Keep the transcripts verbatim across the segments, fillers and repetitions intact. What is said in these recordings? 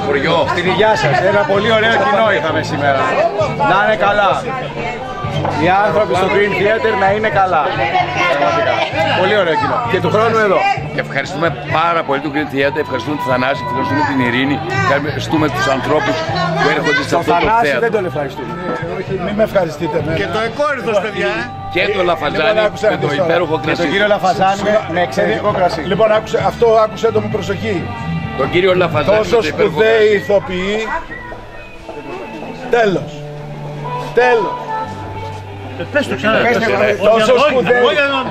χωριό. Στην υγειά σας. Ένα πολύ ωραίο κοινό είχαμε σήμερα. Να είναι καλά. Οι άνθρωποι στο Green Theater να είναι καλά. Πραγματικά. Πολύ ωραίο κοινό. Και του χρόνου εδώ. Ευχαριστούμε πάρα πολύ του Green Theater, ευχαριστούμε τον Θανάση, ευχαριστούμε την Ειρήνη, ευχαριστούμε τους ανθρώπους που έρχονται σε αυτό το θέατρο. Δεν τον ευχαριστούμε. Μην με ευχαριστείτε. Και το εκόρυθος, παιδιά. Και το Λαφαζάνι με το υπέροχο Και κρασί. τον κύριο Λαφαζάνη με εξαιρετικό κρασί. Λοιπόν, άκουσε, αυτό άκουσε το με προσοχή. Τον κύριο Λαφαζάνι με Τόσο το υπέροχο σπουδαίοι κρασί. ηθοποιοί. Τέλος. Τέλος. Πες το ξανά. Τόσο σπουδαίοι.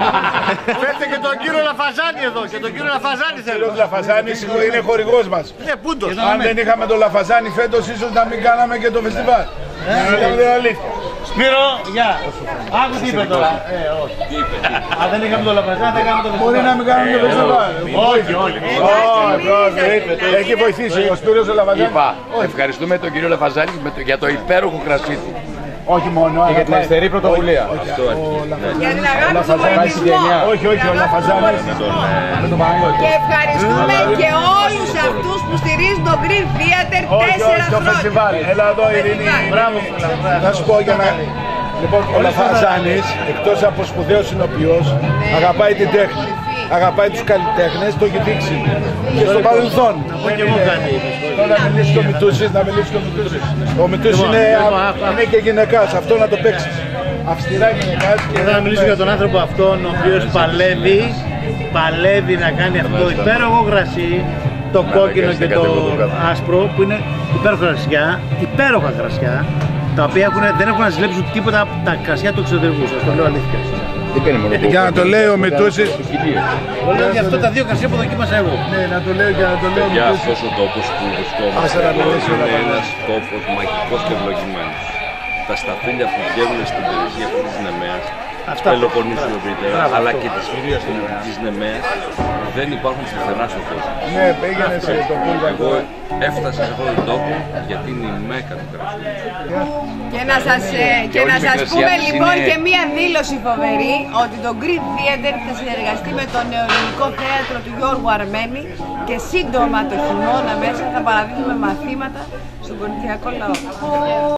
Φέρτε και τον κύριο Λαφαζάνη εδώ. Και τον κύριο Λαφαζάνη Ο θέλω. κύριος Λαφαζάνης είναι χορηγός μας. Ε, πούντος. Αν δεν είχαμε τον Λαφαζάνη φέτος, ίσως να μην κάναμε και το φεστιβάλ. Να λέμε την αλήθεια. Σπύρο, γεια. Άκου τι είπε τώρα. Ε, όχι. Αν δεν είχαμε τον Λαφαζάνη, δεν κάναμε το φεστιβάλ. Μπορεί να μην κάνουμε το φεστιβάλ. Όχι, όχι. Όχι, όχι. Έχει βοηθήσει ο Σπύρος ο Λαφαζάνης. Είπα, ευχαριστούμε τον κύριο Λαφαζάνη με το- για το υπέροχο κρασί του. Όχι μόνο. Και για την αριστερή πρωτοβουλία. Για την αγάπη του πολιτισμού. Όχι, όχι, ο Λαφαζάνης. Και ευχαριστούμε και όλους αυτούς που στηρίζουν το Green Theater Όχι, τέσσερα όχι, το χρόνια. φεστιβάλ. Έλα εδώ, Ειρήνη. Μπράβο. Να σου πω για να... Λοιπόν, ο Λαφαζάνης, εκτός από σπουδαίος συνοποιός, αγαπάει την τέχνη. Αγαπάει τους καλλιτέχνες, το έχει δείξει και στο παρελθόν. Και εγώ κάτι. Τώρα να μιλήσει και ο Μητούσης, να μιλήσει και ο Μητούσης. Ο Μητούσης είναι, είναι και γυναικάς, αυτό να το παίξεις. Αυστηρά γυναικάς και... Θέλω να μιλήσω για τον άνθρωπο αυτόν, ο οποίος παλεύει, παλεύει να κάνει αυτό το υπέροχο κρασί, το κόκκινο και το άσπρο, που είναι υπέροχα κρασιά, υπέροχα κρασιά, τα οποία έχουν, δεν έχουν να ζηλέψουν τίποτα από τα κρασιά του εξωτερικού, σας το λέω αλήθεια. Για να το λέει ο Μητούσης. Το λέω για αυτά τα δύο κρασιά που δοκίμασα εγώ. Ναι, να το λέω για να το λέω ο Για Μητούσης. αυτός ο τόπος που Άσε να βρισκόμαστε μιλήσει ο είναι Λαφαζάνης. ένας τόπος μαγικός και ευλογημένος. Τα σταφύλια που βγαίνουν στην περιοχή αυτή της Νεμαίας, της Πελοποννήσου ευρύτερα, αλλά και της, της Νεμαίας, δεν υπάρχουν πουθενά στον κόσμο. Ναι, πήγαινε σε το Πούλγα. Εγώ έφτασα σε αυτόν τον τόπο γιατί είναι η μέκα του κρασιού. Και να σας, ε, και όλη να η σας μικρασιά πούμε της λοιπόν είναι- και μία δήλωση φοβερή, ότι το Green Theater θα συνεργαστεί με το νεοελληνικό θέατρο του Γιώργου Αρμένη και σύντομα το χειμώνα μέσα θα παραδίδουμε μαθήματα στον κορινθιακό λαό.